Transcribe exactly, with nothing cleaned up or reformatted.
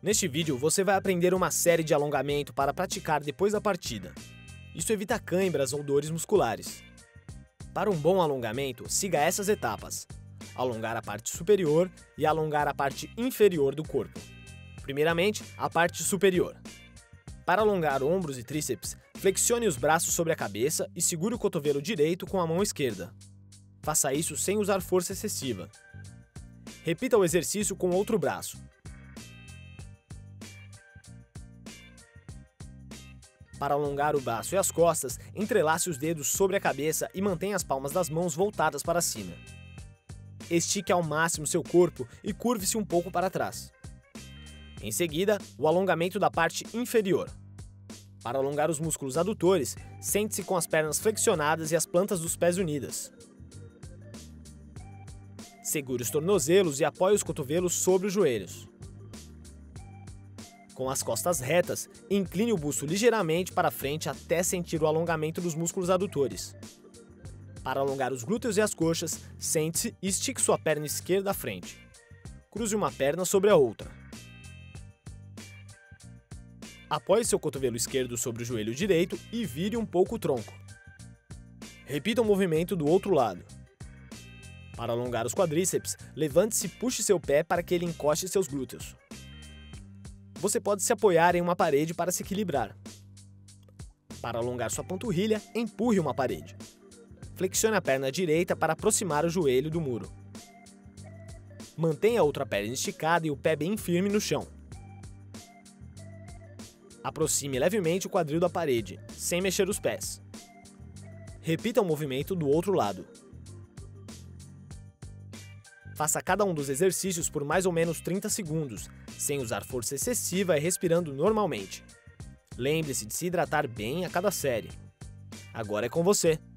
Neste vídeo você vai aprender uma série de alongamento para praticar depois da partida. Isso evita cãibras ou dores musculares. Para um bom alongamento, siga essas etapas: alongar a parte superior e alongar a parte inferior do corpo. Primeiramente, a parte superior. Para alongar ombros e tríceps, flexione os braços sobre a cabeça e segure o cotovelo direito com a mão esquerda. Faça isso sem usar força excessiva. Repita o exercício com o outro braço. Para alongar o braço e as costas, entrelace os dedos sobre a cabeça e mantenha as palmas das mãos voltadas para cima. Estique ao máximo seu corpo e curve-se um pouco para trás. Em seguida, o alongamento da parte inferior. Para alongar os músculos adutores, sente-se com as pernas flexionadas e as plantas dos pés unidas. Segure os tornozelos e apoie os cotovelos sobre os joelhos. Com as costas retas, incline o busto ligeiramente para frente até sentir o alongamento dos músculos adutores. Para alongar os glúteos e as coxas, sente-se e estique sua perna esquerda à frente. Cruze uma perna sobre a outra. Apoie seu cotovelo esquerdo sobre o joelho direito e vire um pouco o tronco. Repita o movimento do outro lado. Para alongar os quadríceps, levante-se e puxe seu pé para que ele encoste seus glúteos. Você pode se apoiar em uma parede para se equilibrar. Para alongar sua panturrilha, empurre uma parede. Flexione a perna direita para aproximar o joelho do muro. Mantenha a outra perna esticada e o pé bem firme no chão. Aproxime levemente o quadril da parede, sem mexer os pés. Repita o movimento do outro lado. Faça cada um dos exercícios por mais ou menos trinta segundos, sem usar força excessiva e respirando normalmente. Lembre-se de se hidratar bem a cada série. Agora é com você!